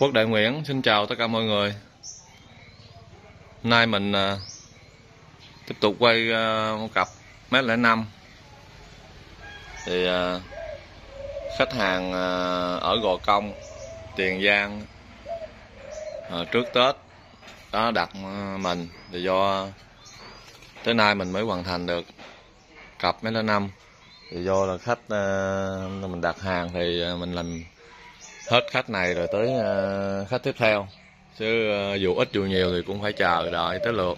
Quốc Đại Nguyễn xin chào tất cả mọi người. Hôm nay mình tiếp tục quay một cặp M05. Thì khách hàng ở Gò Công, Tiền Giang trước Tết đó đặt mình, thì do tới nay mình mới hoàn thành được cặp M05. Thì do là khách mình đặt hàng thì mình làm hết khách này rồi tới khách tiếp theo, chứ dù ít dù nhiều thì cũng phải chờ đợi tới lượt,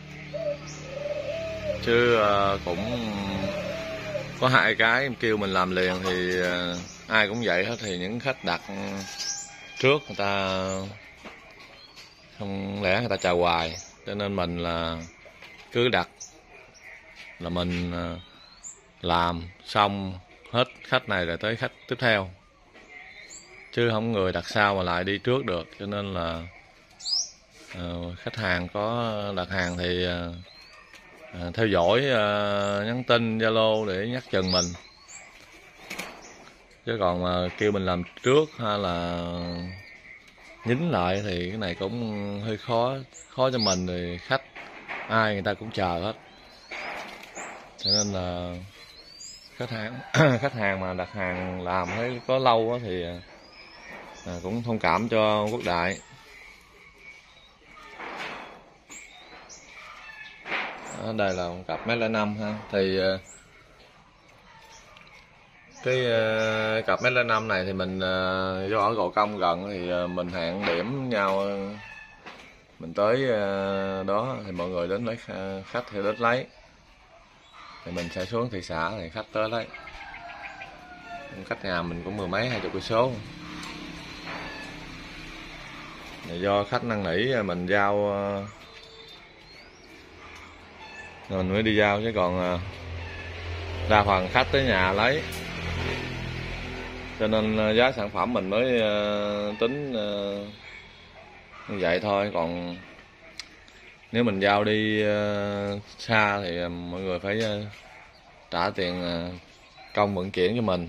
chứ cũng có 2 cái em kêu mình làm liền thì ai cũng vậy hết. Thì những khách đặt trước người ta không lẽ người ta chờ hoài, cho nên mình là cứ đặt là mình làm xong hết khách này rồi tới khách tiếp theo, chứ không người đặt sau mà lại đi trước được. Cho nên là khách hàng có đặt hàng thì theo dõi, nhắn tin Zalo để nhắc chừng mình, chứ còn mà kêu mình làm trước hay là nhín lại thì cái này cũng hơi khó cho mình. Thì khách ai người ta cũng chờ hết, cho nên là khách hàng mà đặt hàng làm thấy có lâu thì cũng thông cảm cho Quốc Đại. Đây là một cặp M05 ha. Thì cái cặp M05 này thì mình do ở Gò Công gần thì mình hẹn điểm nhau, mình tới đó thì mọi người đến lấy khách thì đến lấy, thì mình sẽ xuống thị xã thì khách tới lấy. Cách nhà mình cũng 10 mấy 20 cây số. Do khách năn nỉ mình giao mình mới đi giao, chứ còn đa phần khách tới nhà lấy, cho nên giá sản phẩm mình mới tính như vậy thôi. Còn nếu mình giao đi xa thì mọi người phải trả tiền công vận chuyển cho mình.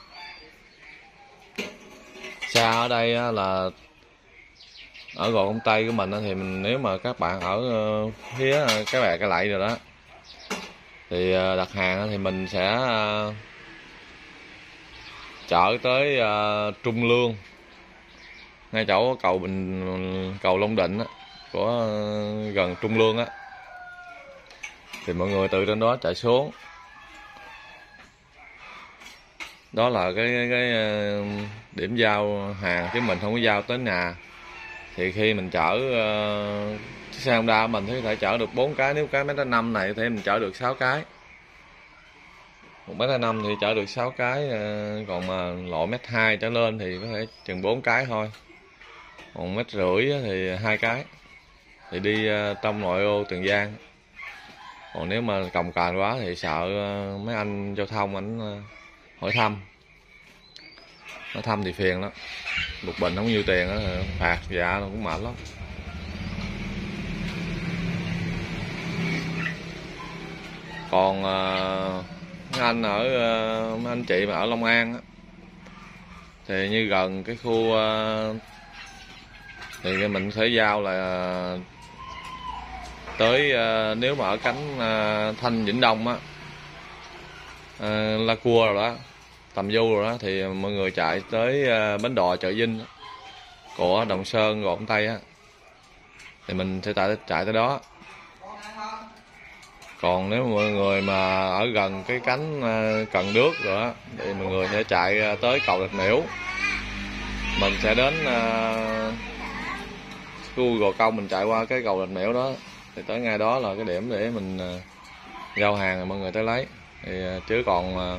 Xa ở đây là ở Gò Công Tây của mình thì nếu mà các bạn ở phía Cái Bè Cái Lậy rồi đó thì đặt hàng thì mình sẽ chở tới Trung Lương, ngay chỗ cầu Long Định á, của gần Trung Lương á, thì mọi người từ trên đó chạy xuống. Đó là cái điểm giao hàng, chứ mình không có giao tới nhà. Thì khi mình chở chiếc xe Honda mình thì có thể chở được 4 cái. Nếu cái M5 này thì mình chở được 6 cái. Một M5 thì chở được 6 cái, còn mà loại M2 trở lên thì có thể chừng 4 cái thôi. Còn M5 thì 2 cái, thì đi trong nội ô Tiền Giang. Còn nếu mà cồng kềnh quá thì sợ mấy anh giao thông ảnh hỏi thăm thì phiền lắm. Một bình không nhiêu tiền đó, phạt dạ nó cũng mệt lắm. Còn mấy anh mấy anh chị mà ở Long An á, thì như gần cái khu thì mình sẽ giao là tới nếu mà ở cánh Thanh Vĩnh Đông á, La Cua rồi đó, Tầm Du rồi đó, thì mọi người chạy tới bến đò Chợ Vinh của Đồng Sơn, Gò Công Tây á, thì mình sẽ chạy tới đó. Còn nếu mọi người mà ở gần cái cánh Cần Đước rồi đó thì mọi người sẽ chạy tới cầu Rạch Miễu. Mình sẽ đến khu Gò Công, mình chạy qua cái cầu Rạch Miễu đó, thì tới ngay đó là cái điểm để mình giao hàng rồi mọi người tới lấy. Thì chứ còn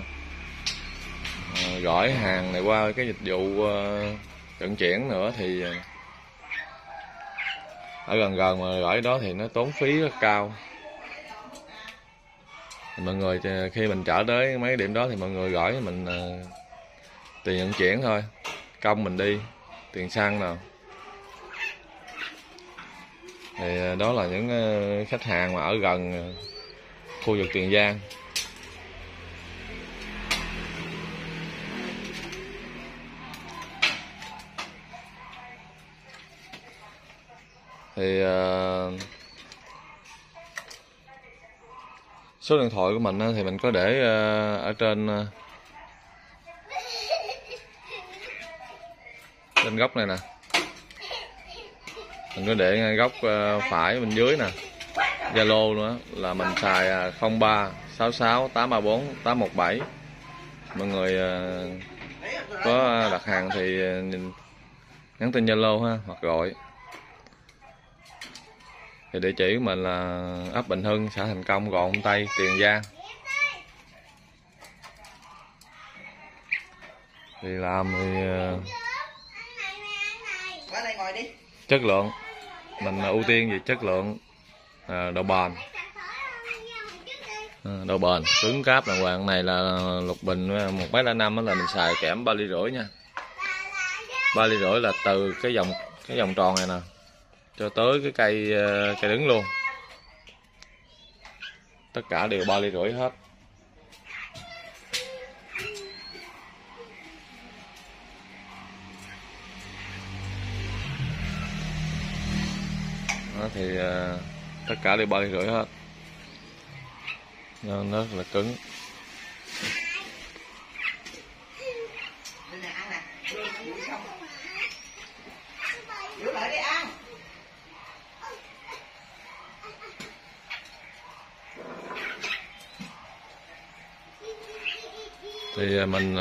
gửi hàng này qua cái dịch vụ vận chuyển nữa thì ở gần mà gửi đó thì nó tốn phí rất cao. Thì mọi người khi mình chở tới mấy điểm đó thì mọi người gửi mình tiền vận chuyển thôi, công mình đi, tiền xăng nào. Thì đó là những khách hàng mà ở gần khu vực Tiền Giang. Thì số điện thoại của mình thì mình có để ở trên góc này nè, mình có để ngay góc phải bên dưới nè. Zalo nữa là mình xài 03 66 834 817. Mọi người có đặt hàng thì nhắn tin Zalo ha, hoặc gọi. Thì địa chỉ của mình là ấp Bình Hưng, xã Thành Công, Gò Công Tây, Tiền Giang. Thì làm thì chất lượng, mình ưu tiên về chất lượng, độ bền, độ bền, cứng cáp đàng hoàng. Này là lục bình 1,05 m là mình xài kẽm 3,5 ly nha. 3,5 ly là từ cái vòng tròn này nè cho tới cái cây đứng luôn, tất cả đều 3,5 ly hết. Đó thì tất cả đều 3,5 ly hết, nó rất là cứng. Thì mình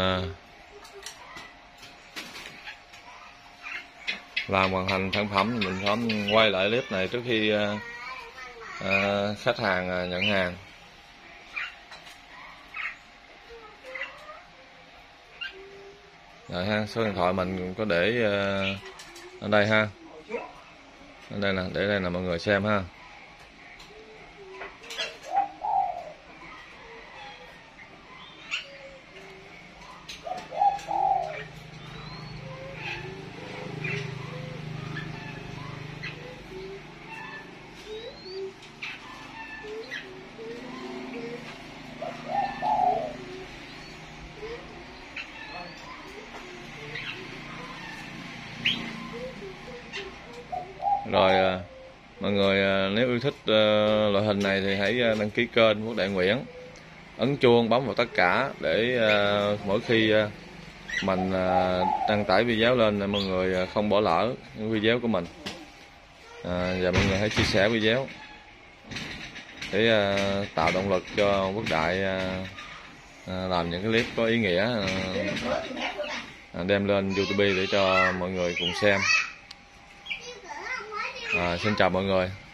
làm hoàn thành sản phẩm, mình phải quay lại clip này trước khi khách hàng nhận hàng. Rồi ha, số điện thoại mình có để ở đây ha, ở đây nè, để đây là mọi người xem ha. Rồi mọi người nếu yêu thích loại hình này thì hãy đăng ký kênh Quốc Đại Nguyễn, ấn chuông, bấm vào tất cả để mỗi khi mình đăng tải video lên mọi người không bỏ lỡ những video của mình. Và mọi người hãy chia sẻ video để tạo động lực cho Quốc Đại làm những cái clip có ý nghĩa, đem lên YouTube để cho mọi người cùng xem. Xin chào mọi người.